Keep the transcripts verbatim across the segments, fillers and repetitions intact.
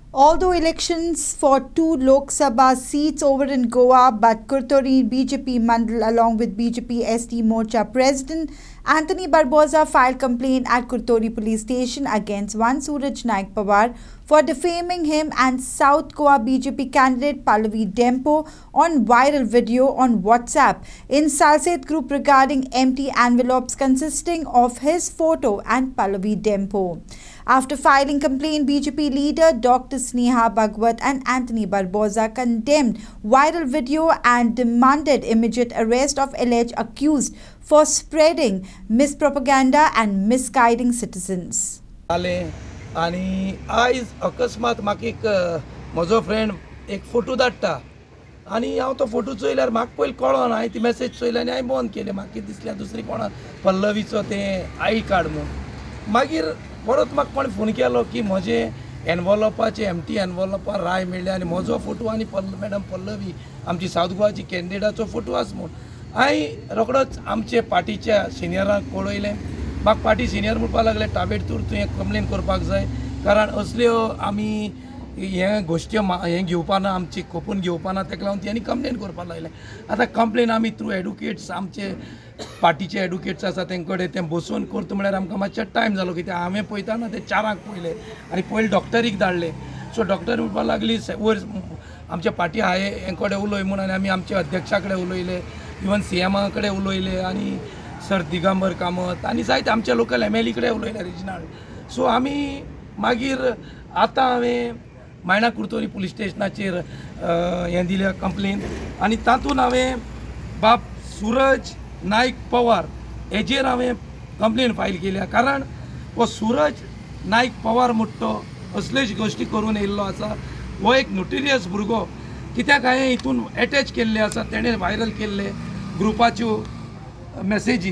Although elections for two Lok Sabha seats over in Goa, but Kurtori B J P Mandal along with B J P S T Morcha President Anthony Barboza filed complaint at Kurtori police station against one Suraj Naik Pawar for defaming him and South Goa B J P candidate Pallavi Dempo on viral video on WhatsApp in Salset group regarding empty envelopes consisting of his photo and Pallavi Dempo. After filing complaint, B J P leader Doctor Sneha Bhagwat and Anthony Barboza condemned viral video and demanded immediate arrest of alleged accused for spreading mispropaganda and misguiding citizens. आणि आयज अकस्मात म्हाका एक म्हजो friend एक photo धाडटा आनी हांव तो फोटो चोयल्यार म्हाका पयलीं कळोना हांवें ती मेसेज चोयली आनी हांवें बंद केलें. म्हाका कितें दिसलें दुसरी कोणा पल्लवीचो तें आई कार्ड म्हणून. मागीर परत म्हाका कोणें फोन केलो की म्हजे एनवॉलपाचे एमटी एनवॉलपार राय मेळ्ळे आनी म्हजो फोटो आनी पल्ल मॅडम पल्लवी आमची सावथ गोवाची कॅन्डिडेटाचो फोटो आसा म्हूण. हांवें रोखडोच आमचे पार्टीच्या सिनियरांक कळयलें. म्हाका पार्टी सिनियर म्हणपाक लागले ताबेड तूर तुवें कंप्लेन करपाक जाय कारण असल्यो आमी हे गोश्ट्यो हें घेवपाना आमची खोपून घेवपाना ताका लागून तेणी कंप्लेन करपाक लागलें. आतां कंप्लेन आमी थ्रू एडुकेट्स आमचे पार्टीचे एडुकेट्स आसा तेंचे कडेन तें बसून करता म्हळ्यार आमकां मातशें टायम जालो कित्याक हांवें पळयताना तें चारांक पयलें आनी पयलीं डॉक्टरीक धाडलें. सो डॉक्टर म्हणपाक लागली वयर आमच्या पार्टी हाय हे कडेन उलय म्हणून आनी आमी आमच्या अध्यक्षा कडेन उलयले, इवन सी एमा कडेन उलयले आनी सर दिगंबर कामत आनी जायते आमच्या लोकल एम एल ए कडेन उलयले रिजनल. सो आमी मागीर आतां हांवें मायणा कुर्तोरी पुलीस स्टेशनाचेर हें दिलें कंप्लेन आनी तातूंत हांवें बाब सूरज नायक पवार हेजेर हांवें कंप्लेन फायल केल्या कारण हो सूरज नायक पवार म्हणटा तो असलेच गोश्टी करून येयल्लो आसा. हो एक नोटिरियस भुरगो कित्याक हांवें हितून एटॅच केल्ले आसा तेणें व्हायरल केल्ले ग्रुपाच्यो मेसेजी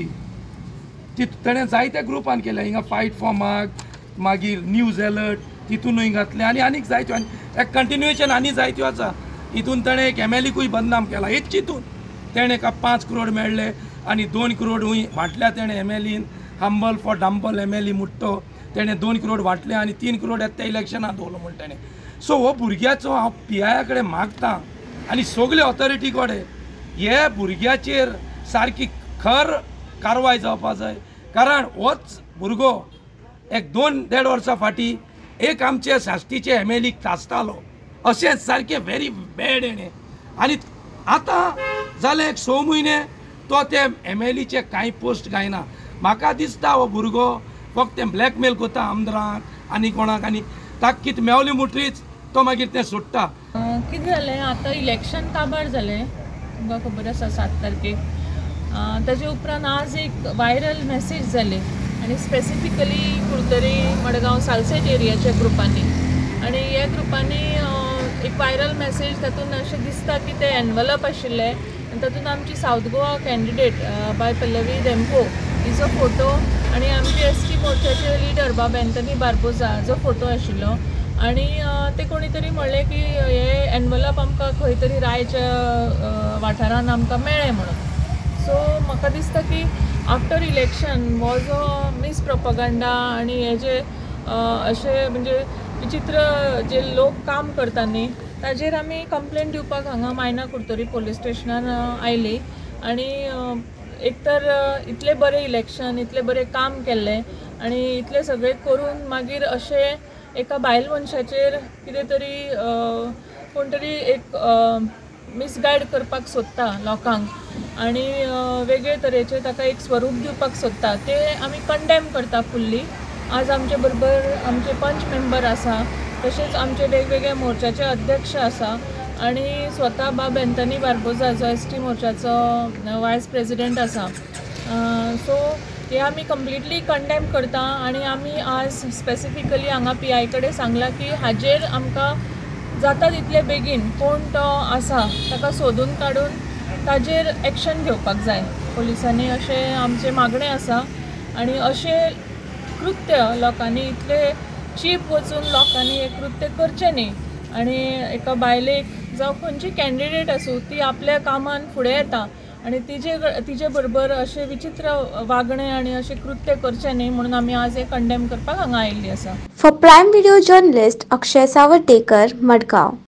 ती तेणें जायत्या ग्रुपान केल्या. हिंगा फायट फॉर मार्क मागीर न्यूज अलर्ट तितूनय घातले आनी आनीक जायत्यो आनी एक कंटिन्युएशन आनी जायत्यो आसा. हितून तेणें एक एम एल एकूय बदनाम केला. हेच चिंतून तेणें का पांच करोड मेळ्ळे आनी दोन करोड हूंय वांटल्या तेणें M L in humble for डंबल एम एल ई म्हणटो तेणें दोन करोड वांटले आनी तीन करोड येता इलेक्शनाक दवरलो म्हण तेणें. सो हो भुरग्याचो हांव पी आय कडेन मागतां आनी सगळे ऑथॉरिटी कडेन हे भुरग्याचेर सारकी खर कारवाय जावपा जाय कारण होच भुरगो एक दोन देड वर्सां फाटीं एक आमचे साश्टीचे एम एल ईक तासतालो अशें सारकें व्हेरी बॅड हेणें. आनी आतां जाले एक स म्हयने तो ते एम एल ईचे कांय पोस्ट गायना. म्हाका दिसता हो भुरगो फक्त ब्लॅकमेल करता आमदारांक आनी कोणाक आनी ताका कितें मेवलें म्हणटरीच तो मागीर तें सोडटा. कितें जालें आतां इलेक्शन काबार जालें तुमकां खबर आसा सात तारखेक. ताजे उपरांत आज एक वायरल मेसेज जाली आनी स्पेसिफिकली कुर्तरी मडगांव सालसेट एरियाच्या ग्रुपांनी आनी ह्या ग्रुपांनी एक वायरल मेसेज तातूंत अशें दिसता की ते एनवलप आशिल्ले आनी तातूंत आमची सावथ गोवा कॅन्डिडेट बाय पल्लवी डेम्पो हिचो फोटो आनी आमचे एस टी मोर्चाचे लिडर बाब एंथनी बार्बोजा हाचो फोटो आशिल्लो आनी ते कोणी तरी म्हणलें की हे एनवलप आमकां खंय तरी रायच्या वाठारांत आमकां मेळ्ळें म्हणून. सो म्हाका दिसता की आफ्टर इलेक्शन हो जो मिस प्रोपगंडा आनी हे जे अशे म्हणजे विचित्र जे लोक काम करता न्ही ताजेर आमी कंप्लेन दिवपाक हांगा मायना कुर्तोरी पुलीस स्टेशनान आयली. आनी एक तर इतले बरें इलेक्शन इतले बरें काम केल्लें आनी इतले सगळे करून मागीर अशे एका बायल मनशाचेर कितें तरी कोण तरी एक मिसगायड करपाक सोदता लोकांक आनी वेगळे तरेचे ताका एक स्वरूप दिवपाक सोदता ते आमी कंडेम करता फुल्ली. आज आमचे बरोबर आमचे पंच मेंबर आसा तशेंच आमचे वेगवेगळे मोर्चाचे अध्यक्ष आसा आनी स्वता बाब एंथनी बार्बोजा जो एस टी मोर्चाचो वायस प्रेजिडेंट आसा. सो हे आमी कंप्लिटली कंडेम करता आनी आमी आज स्पेसिफिकली हांगा पी आय कडेन सांगलां की हाजेर आमकां जाता तितले बेगीन कोण तो आसा ताका सोदून काडून ताजेर एक्शन घेवपाक जाय पुलिसांनी अशें आमचें मागणें आसा. आनी अशें कृत्य लोकांनी इतले चीप वचून लोकांनी हे कृत्य करचें न्ही आनी एका बायलेक जावं खंयची कॅन्डिडेट आसूं ती आपल्या कामान फुडें येता आनी तिजे तिजे बरोबर अशें विचित्र वागणें आनी अशें कृत्य करचें न्ही म्हणून आमी आज हे कंडेम करपाक हांगा आयिल्लीं आसा. For Prime Video journalist Akshay Savartekar, Madgaon.